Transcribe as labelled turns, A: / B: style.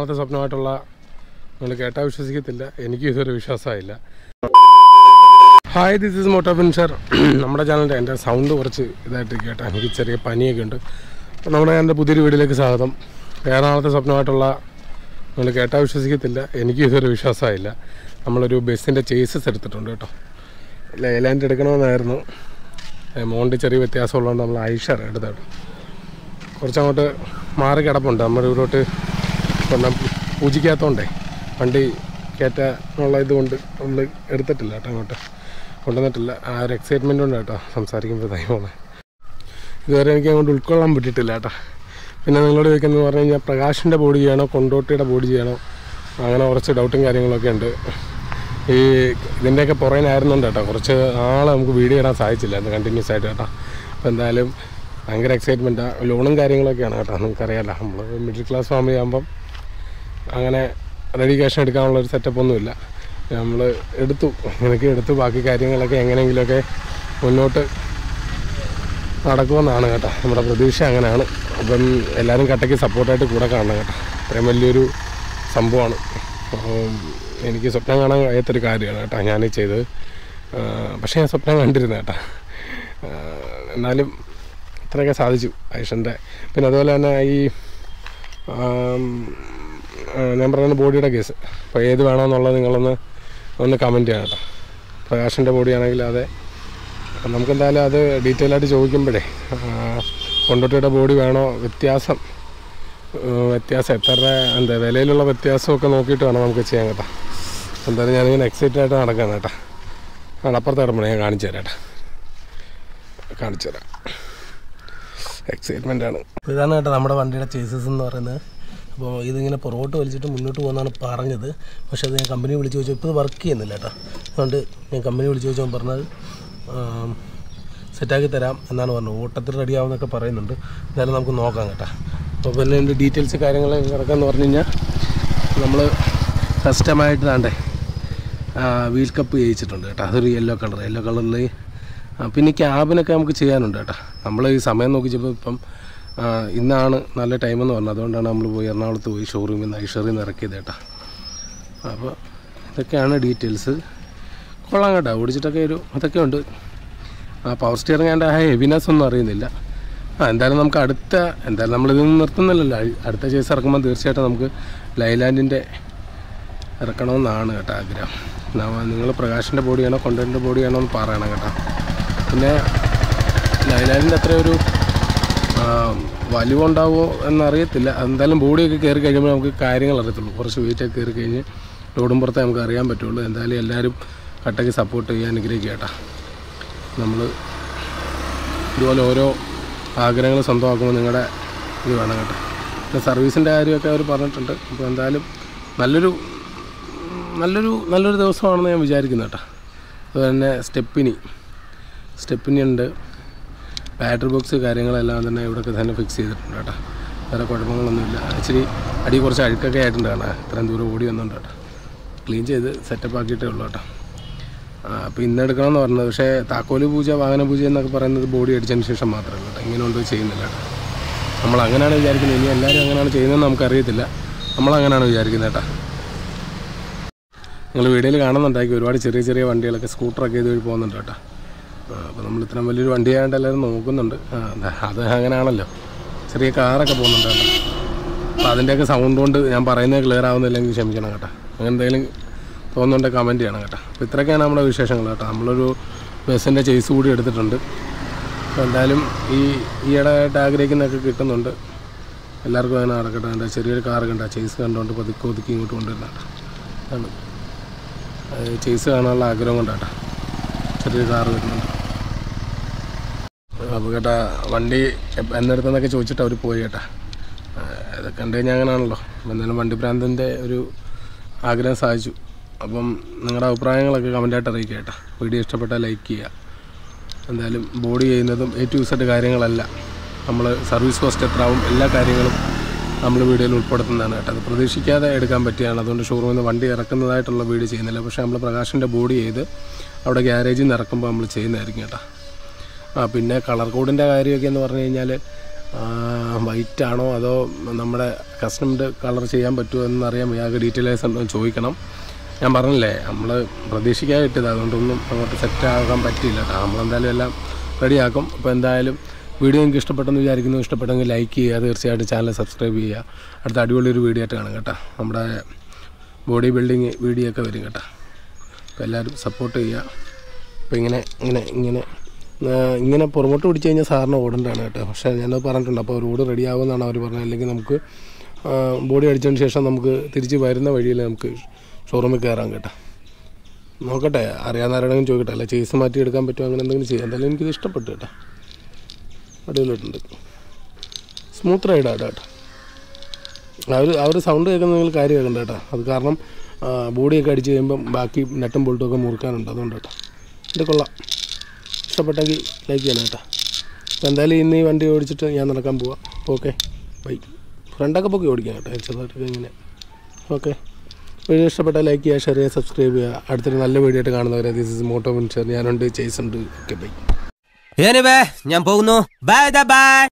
A: നാളത്തെ സ്വപ്നമായിട്ടുള്ള നിങ്ങൾ കേട്ടാൽ വിശ്വസിക്കത്തില്ല, എനിക്കും ഇതൊരു വിശ്വാസമായില്ല. Hi, this is Moto Finisher. നമ്മുടെ ചാനലിൻ്റെ എൻ്റെ സൗണ്ട് കുറച്ച് ഇതായിട്ട് കേട്ടോ, എനിക്ക് ചെറിയ പനിയൊക്കെ ഉണ്ട്. അപ്പോൾ നമ്മുടെ എൻ്റെ പുതിയൊരു വീഡിയോയിലേക്ക് സ്വാഗതം. നാളത്തെ സ്വപ്നമായിട്ടുള്ള നിങ്ങൾ കേട്ടാൽ വിശ്വസിക്കത്തില്ല, എനിക്കും ഇതൊരു വിശ്വാസമായില്ല. നമ്മളൊരു ബസ്സിൻ്റെ ചേസസ് എടുത്തിട്ടുണ്ട് കേട്ടോ. ലൈലാൻഡ് എടുക്കണമെന്നായിരുന്നു, എമൗണ്ട് ചെറിയ വ്യത്യാസമുള്ളതുകൊണ്ട് നമ്മൾ ഐഷർ എടുത്തു. കുറച്ചങ്ങോട്ട് മാറി കിടപ്പുണ്ട്. നമ്മുടെ ഇവിടോട്ട് പൂജിക്കാത്തതുകൊണ്ടേ വണ്ടി കയറ്റാനുള്ള ഇതുകൊണ്ട് നമ്മൾ എടുത്തിട്ടില്ല കേട്ടോ, അങ്ങോട്ട് കൊണ്ടുവന്നിട്ടില്ല. ആ ഒരു എക്സൈറ്റ്മെൻ്റ് ഉണ്ട് കേട്ടോ സംസാരിക്കുമ്പോൾ തൈമാണ്. ഇതുവരെ എനിക്ക് അങ്ങോട്ട് ഉൾക്കൊള്ളാൻ പറ്റിയിട്ടില്ല കേട്ടോ. പിന്നെ നിങ്ങളോട് ചോദിക്കുന്നത് പറഞ്ഞു കഴിഞ്ഞാൽ പ്രകാശിൻ്റെ ബോഡി ചെയ്യണോ കൊണ്ടോട്ടിയുടെ ബോഡി ചെയ്യണോ, അങ്ങനെ കുറച്ച് ഡൗട്ടും കാര്യങ്ങളൊക്കെ ഉണ്ട്. ഈ ഇതിൻ്റെയൊക്കെ പുറകിനായിരുന്നുണ്ട് കേട്ടോ, കുറച്ച് നാളെ നമുക്ക് വീഡിയോ ഇടാൻ സാധിച്ചില്ലായിരുന്നു കണ്ടിന്യൂസ് ആയിട്ട് കേട്ടോ. അപ്പോൾ എന്തായാലും ഭയങ്കര എക്സൈറ്റ്മെൻറ്റാണ്. ലോണും കാര്യങ്ങളൊക്കെയാണ് കേട്ടോ, നിങ്ങൾക്കറിയാമല്ലോ. നമ്മൾ മിഡിൽ ക്ലാസ് ഫാമിലി ആകുമ്പം അങ്ങനെ റെഡി ക്യാഷ് എടുക്കാനുള്ളൊരു സെറ്റപ്പൊന്നുമില്ല. നമ്മൾ എടുത്തു ബാക്കി കാര്യങ്ങളൊക്കെ എങ്ങനെയെങ്കിലുമൊക്കെ മുന്നോട്ട് നടക്കുമെന്നാണ് കേട്ടോ നമ്മുടെ പ്രതീക്ഷ. അങ്ങനെയാണ്. അപ്പം എല്ലാവരും കട്ടയ്ക്ക് സപ്പോർട്ടായിട്ട് കൂടെ കാണണം കേട്ടോ. അത്രയും വലിയൊരു സംഭവമാണ്. എനിക്ക് സ്വപ്നം കാണാൻ കഴിയാത്തൊരു കാര്യമാണ് കേട്ടോ ഞാൻ ചെയ്തത്. പക്ഷേ ഞാൻ സ്വപ്നം കണ്ടിരുന്നു കേട്ടോ. എന്നാലും ഇത്രയൊക്കെ സാധിച്ചു ഐഷൻ്റെ. പിന്നെ അതുപോലെ തന്നെ ഈ ഞാൻ പറയുന്ന ബോഡിയുടെ കേസ്, അപ്പോൾ ഏത് വേണമെന്നുള്ളത് നിങ്ങളൊന്ന് കമൻറ്റ് ചെയ്യണം കേട്ടോ. പ്രകാശിൻ്റെ ബോഡിയാണെങ്കിൽ അതെ, നമുക്കെന്തായാലും അത് ഡീറ്റെയിൽ ആയിട്ട് ചോദിക്കുമ്പോഴേ കൊണ്ടോട്ടിയുടെ ബോഡി വേണോ, വ്യത്യാസം എത്ര എന്താ വിലയിലുള്ള വ്യത്യാസമൊക്കെ നോക്കിയിട്ട് വേണം നമുക്ക് ചെയ്യാൻ കേട്ടോ. എന്തായാലും ഞാനിങ്ങനെ എക്സൈറ്റഡ് ആയിട്ട് നടക്കുകയാണ് കേട്ടോ. അപ്പുറത്തെ കിടമ്പണേ ഞാൻ കാണിച്ചു തരാം. എക്സൈറ്റ്മെൻ്റ് ആണ്. ഇതാണ് കേട്ടോ നമ്മുടെ വണ്ടിയുടെ ചേസസ് എന്ന് പറയുന്നത്. അപ്പോൾ ഇതിങ്ങനെ പുറകോട്ട് വലിച്ചിട്ട് മുന്നോട്ട് പോകുന്നതാണ് പറഞ്ഞത്. പക്ഷേ അത് ഞാൻ കമ്പനി വിളിച്ച് ചോദിച്ചു, ഇപ്പോൾ ഇത് വർക്ക് ചെയ്യുന്നില്ല കേട്ടോ. അതുകൊണ്ട് ഞാൻ കമ്പനി വിളിച്ച് ചോദിച്ചാൽ പറഞ്ഞത് സെറ്റാക്കി തരാം എന്നാണ് പറഞ്ഞത്. ഓട്ടത്തിൽ റെഡിയാവുമെന്നൊക്കെ പറയുന്നുണ്ട്. എന്തായാലും നമുക്ക് നോക്കാം കേട്ടോ. അപ്പോൾ പിന്നെ എൻ്റെ ഡീറ്റെയിൽസ് കാര്യങ്ങൾ കിടക്കാമെന്ന് പറഞ്ഞു കഴിഞ്ഞാൽ നമ്മൾ കസ്റ്റമായിട്ട് താണ്ടേ വീൽ കപ്പ് ചെയ്യിച്ചിട്ടുണ്ട് കേട്ടോ. അതൊരു യെല്ലോ കളറിൽ. പിന്നെ ക്യാബിനൊക്കെ നമുക്ക് ചെയ്യാനുണ്ട് കേട്ടോ. നമ്മൾ ഈ സമയം നോക്കിച്ചപ്പോൾ ഇപ്പം ഇന്നാണ് നല്ല ടൈമെന്ന് പറഞ്ഞത്. അതുകൊണ്ടാണ് നമ്മൾ എറണാകുളത്ത് പോയി ഷോറൂമിൽ നിന്ന് ഐഷറിൽ നിന്ന് ഇറക്കിയത് കേട്ടോ. അപ്പോൾ ഇതൊക്കെയാണ് ഡീറ്റെയിൽസ്. കൊള്ളാം കേട്ടോ, ഓടിച്ചിട്ടൊക്കെ അതൊക്കെ ഉണ്ട്. പവർ സ്റ്റിയറിംഗ് ആൻഡ് ഹെവിനെസ് ഒന്നും അറിയുന്നില്ല. എന്തായാലും നമുക്ക് എന്തായാലും നമ്മളിതൊന്നും നിർത്തുന്നില്ലല്ലോ. അടുത്ത ചേസ് ഇറക്കുമ്പോൾ തീർച്ചയായിട്ടും നമുക്ക് ലൈലാൻഡിൻ്റെ ഇറക്കണമെന്നാണ് കേട്ടോ ആഗ്രഹം. നിങ്ങൾ പ്രകാശിൻ്റെ ബോഡിയാണോ കൊണ്ടോട്ടിൻ്റെ ബോഡിയാണോ എന്ന് പറയണം കേട്ടോ. പിന്നെ ലൈലാൻഡിൻ്റെ അത്രയൊരു വലിവുണ്ടാവുമോ എന്നറിയത്തില്ല. എന്തായാലും ബോഡിയൊക്കെ കയറി കഴിയുമ്പോൾ നമുക്ക് കാര്യങ്ങൾ അറിയത്തുള്ളൂ. കുറച്ച് വെയിറ്റൊക്കെ കയറി കഴിഞ്ഞ് ലോഡും പുറത്തേ നമുക്ക് അറിയാൻ പറ്റുള്ളൂ. എന്തായാലും എല്ലാവരും കട്ടയ്ക്ക് സപ്പോർട്ട് ചെയ്യാൻ അനുഗ്രഹിക്കുക കേട്ടോ. നമ്മൾ ഇതുപോലെ ഓരോ ആഗ്രഹങ്ങൾ സ്വന്തമാക്കുമ്പോൾ നിങ്ങളുടെ ഇത് വേണം കേട്ടോ. പിന്നെ സർവീസിൻ്റെ കാര്യമൊക്കെ അവർ പറഞ്ഞിട്ടുണ്ട്. അപ്പോൾ എന്തായാലും നല്ലൊരു ദിവസമാണെന്ന് ഞാൻ വിചാരിക്കുന്നു കേട്ടോ. അതുപോലെ തന്നെ സ്റ്റെപ്പിനി ഉണ്ട്. ബാറ്ററി ബോക്സ് കാര്യങ്ങളെല്ലാം തന്നെ ഇവിടെയൊക്കെ തന്നെ ഫിക്സ് ചെയ്തിട്ടുണ്ട് കേട്ടോ. വേറെ കുഴപ്പങ്ങളൊന്നുമില്ല. ഇച്ചിരി അടി കുറച്ച് അഴുക്കൊക്കെ ആയിട്ടുണ്ട് കാണാം. ഇത്രയും ദൂരം ഓടി വന്നുണ്ട് കേട്ടോ. ക്ലീൻ ചെയ്ത് സെറ്റപ്പ് ആക്കിയിട്ടേ ഉള്ളൂ കേട്ടോ. അപ്പോൾ ഇന്ന് എടുക്കണമെന്ന് പറഞ്ഞത്. പക്ഷേ താക്കോല് പൂജ, വാഹന പൂജ എന്നൊക്കെ പറയുന്നത് ബോഡി അടിച്ചതിന് ശേഷം മാത്രമേ കേട്ടോ. ഇങ്ങനെ കൊണ്ട് ചെയ്യുന്നില്ല കേട്ടോ. നമ്മൾ അങ്ങനെയാണ് വിചാരിക്കുന്നത്. ഇനി എല്ലാവരും അങ്ങനെയാണ് ചെയ്യുന്നതെന്ന് നമുക്കറിയത്തില്ല. നമ്മളങ്ങനെയാണ് വിചാരിക്കുന്നത് കേട്ടോ. നിങ്ങൾ വീഡിയോയിൽ കാണുന്നുണ്ടാക്കി ഒരുപാട് ചെറിയ വണ്ടികളൊക്കെ സ്കൂട്ടറൊക്കെ ഇതുവഴി പോകുന്നുണ്ട് കേട്ടോ. അപ്പോൾ നമ്മൾ ഇത്രയും വലിയൊരു വണ്ടിയായിട്ട് എല്ലാവരും നോക്കുന്നുണ്ട്. അത് അങ്ങനെയാണല്ലോ. ചെറിയ കാറൊക്കെ പോകുന്നുണ്ട് കേട്ടോ. അപ്പോൾ അതിൻ്റെയൊക്കെ സൗണ്ട് കൊണ്ട് ഞാൻ പറയുന്നത് ക്ലിയർ ആവുന്നില്ലെങ്കിൽ ക്ഷമിക്കണം കേട്ടോ. അങ്ങനെ എന്തെങ്കിലും തോന്നുന്നുണ്ടെങ്കിൽ കമൻറ്റ് ചെയ്യണം കേട്ടോ. അപ്പോൾ ഇത്രയൊക്കെയാണ് നമ്മുടെ വിശേഷങ്ങൾ കേട്ടോ. നമ്മളൊരു ബസ്സിൻ്റെ ചേസ് കൂടി എടുത്തിട്ടുണ്ട്. അപ്പോൾ എന്തായാലും ഈയിടെയായിട്ട് ആഗ്രഹിക്കുന്നതൊക്കെ കിട്ടുന്നുണ്ട്. എല്ലാവർക്കും അങ്ങനെ നടക്കട്ടെ. എൻ്റെ ചെറിയൊരു കാർ കണ്ട ചേസ് കണ്ടുകൊണ്ട് ഒതുക്കി ഇങ്ങോട്ട് കൊണ്ടുവരുന്നുണ്ട്. ആണ് ചേസ് കാണാനുള്ള ആഗ്രഹം കൊണ്ടാട്ടോ ചെറിയൊരു കാർ വരുന്നുണ്ട്. അപ്പോൾ കേട്ടാ വണ്ടി എന്നെടുത്തെന്നൊക്കെ ചോദിച്ചിട്ട് അവർ പോയി കേട്ടാ. ഇതൊക്കെ കണ്ടു കഴിഞ്ഞാൽ അങ്ങനെയാണല്ലോ. എന്തായാലും വണ്ടി ഭ്രാന്തിൻ്റെ ഒരു ആഗ്രഹം സാധിച്ചു. അപ്പം നിങ്ങളുടെ അഭിപ്രായങ്ങളൊക്കെ കമൻറ്റായിട്ട് അറിയിക്കുക കേട്ടോ. വീഡിയോ ഇഷ്ടപ്പെട്ടാൽ ലൈക്ക് ചെയ്യുക. എന്തായാലും ബോഡി ചെയ്യുന്നതും A to Z കാര്യങ്ങളല്ല, നമ്മൾ സർവീസ് കോസ്റ്റ് എത്രയാവും എല്ലാ കാര്യങ്ങളും നമ്മൾ വീഡിയോയിൽ ഉൾപ്പെടുത്തുന്നതാണ് കേട്ടോ. അത് പ്രതീക്ഷിക്കാതെ എടുക്കാൻ പറ്റിയാണ്. അതുകൊണ്ട് ഷോറൂമിൽ നിന്ന് വണ്ടി ഇറക്കുന്നതായിട്ടുള്ള വീഡിയോ ചെയ്യുന്നില്ല. പക്ഷേ നമ്മൾ പ്രകാശിൻ്റെ ബോഡി ചെയ്ത് അവിടെ ഗ്യാരേജിൽ നിന്ന് ഇറക്കുമ്പോൾ നമ്മൾ ചെയ്യുന്നതായിരിക്കും കേട്ടോ. പിന്നെ കളർ കോഡിൻ്റെ കാര്യമൊക്കെ എന്ന് പറഞ്ഞു കഴിഞ്ഞാൽ വൈറ്റ് ആണോ അതോ നമ്മുടെ കസ്റ്റംഡ് കളർ ചെയ്യാൻ പറ്റുമോ എന്നറിയാൻ ഇയാൾക്ക് ഡീറ്റെയിൽസ് ഉണ്ടോ എന്ന് ചോദിക്കണം. ഞാൻ പറഞ്ഞില്ലേ നമ്മൾ പ്രതീക്ഷിക്കാതെ കിട്ടിയത്, അതുകൊണ്ടൊന്നും അങ്ങോട്ട് സെറ്റ് ആകാൻ പറ്റിയില്ല കേട്ടോ. നമ്മളെന്തായാലും എല്ലാം റെഡിയാക്കും. അപ്പോൾ എന്തായാലും വീഡിയോ എനിക്ക് ഇഷ്ടപ്പെട്ടെന്ന് വിചാരിക്കുന്നു. ഇഷ്ടപ്പെട്ടെങ്കിൽ ലൈക്ക് ചെയ്യുക, തീർച്ചയായിട്ടും ചാനൽ സബ്സ്ക്രൈബ് ചെയ്യുക. അടുത്ത അടിപൊളി ഒരു വീഡിയോ ആയിട്ട് കാണും കേട്ടോ. നമ്മുടെ ബോഡി ബിൽഡിങ് വീഡിയോ ഒക്കെ വരും കേട്ടോ. അപ്പോൾ എല്ലാവരും സപ്പോർട്ട് ചെയ്യുക. അപ്പോൾ ഇങ്ങനെ പുറമോട്ട് പിടിച്ച് കഴിഞ്ഞാൽ സാറിന് ഓടേണ്ടതാണ് കേട്ടോ. പക്ഷേ ഞാനത് പറഞ്ഞിട്ടുണ്ട്. അപ്പോൾ റോഡ് റെഡി ആകുമെന്നാണ് അവർ പറഞ്ഞത്. അല്ലെങ്കിൽ നമുക്ക് ബോഡി അടിച്ചതിന് ശേഷം നമുക്ക് തിരിച്ച് വരുന്ന വഴിയിൽ നമുക്ക് ഷോറൂമിൽ കയറാം കേട്ടോ. നോക്കട്ടെ, അറിയാവുന്ന ആരോടെങ്കിലും ചോദിക്കട്ടെ, അല്ല ചേസ് മാറ്റി എടുക്കാൻ പറ്റുമോ, അങ്ങനെ എന്തെങ്കിലും ചെയ്യാം. എന്തായാലും എനിക്കിത് ഇഷ്ടപ്പെട്ടു കേട്ടോ. അടിപൊളിയായിട്ടുണ്ട്, സ്മൂത്ത് റൈഡാണ് കേട്ടോ. അവർ സൗണ്ട് കേൾക്കുന്ന നിങ്ങൾ കാര്യം കേൾക്കണ്ട കേട്ടോ. അത് കാരണം ബോഡിയൊക്കെ അടിച്ച് കഴിയുമ്പം ബാക്കി നെട്ടും ബോൾട്ടും ഒക്കെ മുറുക്കാനുണ്ട്, അതുകൊണ്ട് കേട്ടോ. ഇത് കൊള്ളാം, ഇഷ്ടപ്പെട്ടെങ്കിൽ ലൈക്ക് ചെയ്യണം കേട്ടോ. അപ്പോൾ എന്തായാലും ഇന്ന് ഈ വണ്ടി ഓടിച്ചിട്ട് ഞാൻ നടക്കാൻ പോവാം. അപ്പോൾ ഓക്കെ, ബൈ. ഫ്രണ്ടൊക്കെ പോയി ഓടിക്കാം കേട്ടോ, ചെറുതായിട്ടൊക്കെ ഇങ്ങനെ. ഓക്കെ, വീഡിയോ ഇഷ്ടപ്പെട്ടാൽ ലൈക്ക് ചെയ്യുക, ഷെയർ ചെയ്യുക, സബ്സ്ക്രൈബ് ചെയ്യുക. അടുത്തൊരു നല്ല വീഡിയോ ആയിട്ട് കാണുന്നവരെ ദിസ് ഇസ് മോട്ടോ വിൻഷർ. ഞാനുണ്ട്, ചേസ് ഉണ്ട്. Okay, bye.
B: ഞാൻ പോകുന്നു. ബൈ.